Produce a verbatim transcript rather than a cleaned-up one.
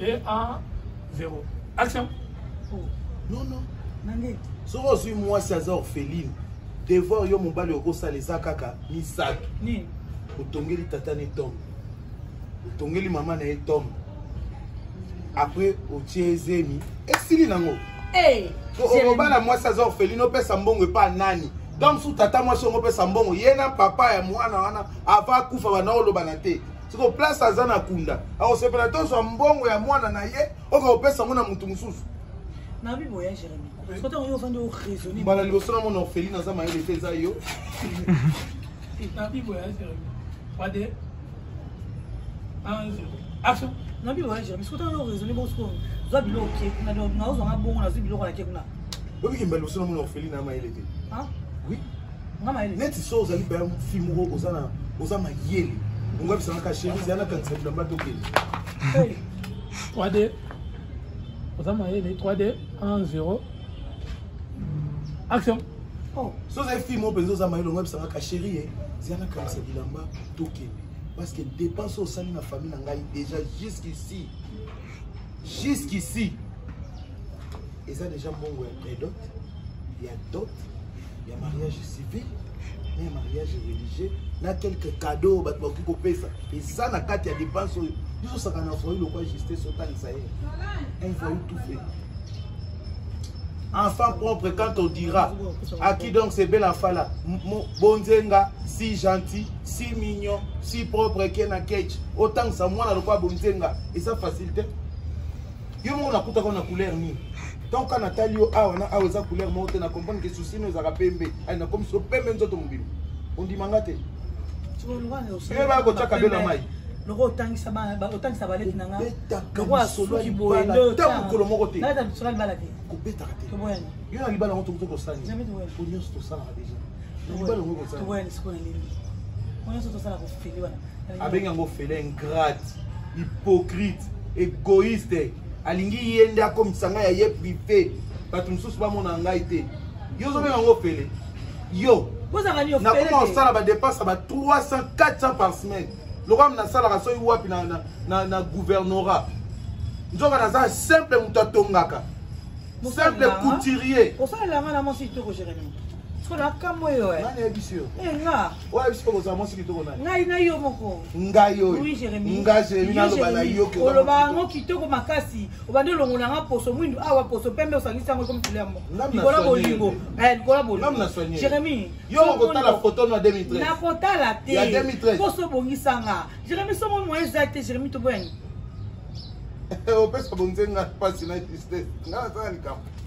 et un zéro. Action. Non, non. Si vous avez moi, c'est orpheline. Devoir yo mobile au ça les akaka ni sac. Ni. Otongeli tata ne tombe. Otongeli maman ne tombe. Après au tiezemi. Et si nango. Eh. Au bala moi c'est orpheline, on peut sambongo pas nani. Donc sous tata moi on peut sambongo. Yena papa ya mwana wana ava kufa bana olo banate. Siko place azana kunda. Alors c'est pas toi so mbongo ya mwana na ye, oka opesa mona mutu mususu. Na bi boya Jérémy. Parce que tu as offendu au raisonner. Bala liboso na mon orpheline na za ma ele feza yo. Na bi boya Jérémy. trois deux un zéro. Action. Na bi boya Jérémy. Parce que tu as raisonner bon score. Za bilo OK. Na do na zo ngabongo na zo bilo ko na kekuna. Obi kimba liboso na mon orpheline na ma ele te. Hein? Oui. Ngama ele. Net so ozali ba filmo ozana ozama yeli. On va bisa na chérie, c'est na kanisa de mbato ke. Hey. trois deux. Ozama yeli trois deux un zéro. Action. Oh. So za filmo penzo ozama yeli on va bisa na chérie, c'est na kanisa de lamba toke. Parce que dépense au sein de ma famille n'a déjà jusqu'ici. Jusqu'ici. Et ça déjà bon il y a dot, il y a dot, il y a mariage civil, il y a mariage religieux, il y a quelques cadeaux bah tu peux payer ça. Et ça n'a qu'à y a dépense nous ça qu'on a foyer le quoi juste sur temps ça y est. Un foyer tout fait. Enfant propre quand on dira à qui donc c'est bel enfant là bonzenga si gentil si mignon si propre qu'un cage autant que ça moi là le quoi bonzenga et ça facilite yo mo na kuta ko na couleur ni donc quand Nathalie a on a za couleur mo te na comprendre que souci nous a pembe ai na comme so pembe nzoto mobile on dit mangate tu vois le aussi et ba ko chaka bela mai le autant ça ba autant ça balait nanga le roi solo qui boye le temps ko lo moko te là dans sur balade ko beta te to boye yo na libala on to ko sani jamais to boye pour nous to ça déjà libala on ko to sani boye c'est quoi les on est sur ça ko feli wana avec un félin ingrate hypocrite égoïste alingi yenda comme sanga ya ye privé batu mususu ba mona ngai te yo zo benga ngo fele yo vous avez na comment ça ba dépense ba trois cents quatre cents par semaine le roi na sala raso wapi na na na gouvernorat nzoka na za simple mutatongaka simple couturier pour ça la main na mon site ko Jérémy so la kamo yo eh nani ebisio eh nga wa ebisio ko za mo sikito nani ngai na yo moko ngai yo oui Jérémy ngai Jérémy na lo bana yo ke o lo ba ngo kitoko makasi o bande lo ngona nga poso mwindu awa poso pembe o sangisa ngo comme filemo nikola bolingo eh nikola bolingo Jérémy yo ko ta la photo na deux mille treize na kota la te ya deux mille treize poso bongisa nga Jérémy somo mo exact Jérémy to boyani o pesa bonzenga pasi na tristesse nga ça ni kam